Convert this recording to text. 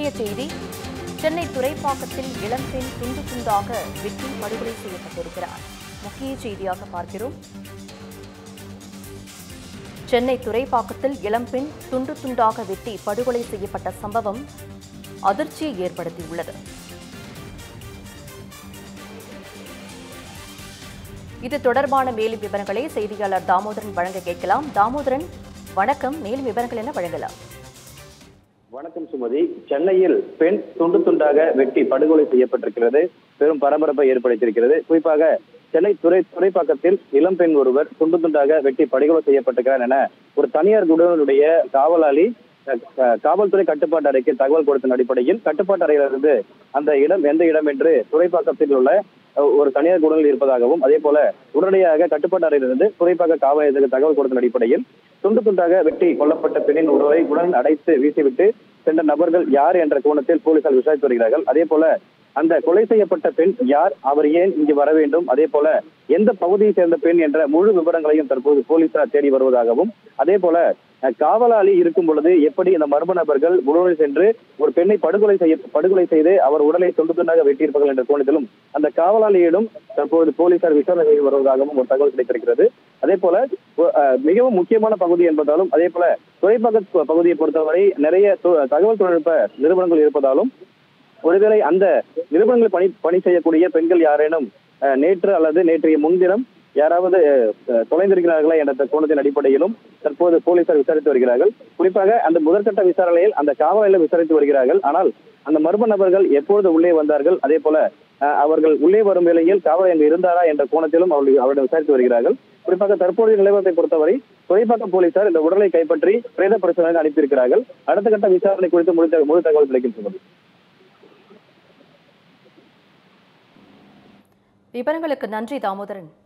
முக்கிய செய்தி. சென்னை துறைப்பாக்கத்தில் இளம்பெண் துண்டு துண்டாக வெட்டி படுகொலை செய்யப்பட்டிருக்கிறார். முக்கிய செய்தியாக பார்க்கிறோம். சென்னை துறைப்பாக்கத்தில் இளம்பெண் துண்டு துண்டாக வெட்டி படுகொலை செய்யப்பட்ட சம்பவம் அதிர்ச்சியை ஏற்படுத்தியுள்ளது. இது தொடர்பான மேலும் விவரங்களை செய்தியாளர் தாமோதரன் வழங்க கேட்கலாம். தாமோதரன், வணக்கம். மேலும் விவரங்கள் என்ன வழங்கலாம்? வணக்கம் சுமதி. சென்னையில் பெண் துண்டு துண்டாக வெட்டி படுகொலை செய்யப்பட்டிருக்கிறது. பெரும் பரபரப்பை ஏற்படுத்தியிருக்கிறது. குறிப்பாக சென்னை துறைப்பாக்கத்தில் இளம்பெண் ஒருவர் துண்டு துண்டாக வெட்டி படுகொலை செய்யப்பட்டிருக்கிறார் என ஒரு தனியார் குடோனுடைய காவலாளி காவல்துறை கட்டுப்பாட்டு அறைக்கு தகவல் கொடுத்த அடிப்படையில் கட்டுப்பாட்டு அறையிலிருந்து அந்த இடம் எந்த இடம் என்று துறைப்பாக்கத்தில் உள்ள ஒரு தனியார் குடோனில் இருப்பதாகவும், அதே போல உடனடியாக கட்டுப்பாட்டு அறையிலிருந்து துறைப்பாக்க காவல் நிலையத்துக்கு தகவல் கொடுத்த அடிப்படையில் துண்டு துண்டாக வெட்டி கொல்லப்பட்ட பெண்ணின் உடலை உடல் அடைத்து வீசிவிட்டு சென்ற நபர்கள் யார் என்ற கோணத்தில் போலீசார் விசாரித்து வருகிறார்கள். அதே போல அந்த கொலை செய்யப்பட்ட பெண் யார், அவர் ஏன் இங்கு வர வேண்டும், அதே போல எந்த பகுதியை சேர்ந்த பெண் என்ற முழு விவரங்களையும் தற்போது போலீசார் தேடி வருவதாகவும், அதே போல காவலாளி இருக்கும் பொழுது எப்படி இந்த மர்ம நபர்கள் உடலில் சென்று ஒரு பெண்ணை படுகொலை செய்து அவர் உடலை துண்டு துண்டாக வெட்டியிருப்பார்கள் என்ற கோணத்திலும் அந்த காவலாளியிடம் தற்போது போலீசார் விசாரணை செய்து வருவதாகவும் ஒரு தகவல் கிடைத்திருக்கிறது. அதே போல மிகவும் முக்கியமான பகுதி என்பதாலும், அதே போல துறைப்பாக்க பகுதியை பொறுத்தவரை நிறைய தகவல் தொழில்நுட்ப நிறுவனங்கள் இருப்பதாலும் ஒருவேளை அந்த நிறுவனங்களில் பணி செய்யக்கூடிய பெண்கள் யாரேனும் நேற்று அல்லது நேற்றைய முன்தினம் யாராவது தொலைந்திருக்கிறார்களா என்ற கோணத்தின் அடிப்படையிலும் தற்போது போலீசார் விசாரித்து வருகிறார்கள். குறிப்பாக அந்த முதற்கட்ட விசாரணையில் அந்த காவலாளியில் விசாரித்து வருகிறார்கள். ஆனால் அந்த மர்ம நபர்கள் எப்பொழுது உள்ளே வந்தார்கள், அதே போல அவர்கள் உள்ளே வரும் வேளையில் காவல் அங்கு இருந்தாரா என்ற கோணத்திலும் அவரிடம் விசாரித்து வருகிறார்கள். குறிப்பாக தற்போதைய நிலவரத்தை பொறுத்தவரை துறைப்பாக்கம் போலீசார் இந்த உடலை கைப்பற்றி பிரேத பரிசோதனைக்கு அனுப்பியிருக்கிறார்கள். அடுத்த கட்ட விசாரணை குறித்து முழு தகவல் கிடைக்கின்றது. விவரங்களுக்கு நன்றி தாமோதரன்.